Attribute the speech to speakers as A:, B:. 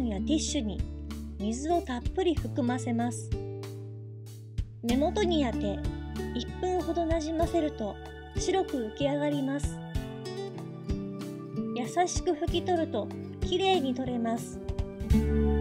A: ンやティッシュに水をたっぷり含ませます。目元に当て1分ほどなじませると白く浮き上がります。優しく拭き取るときれいに取れます。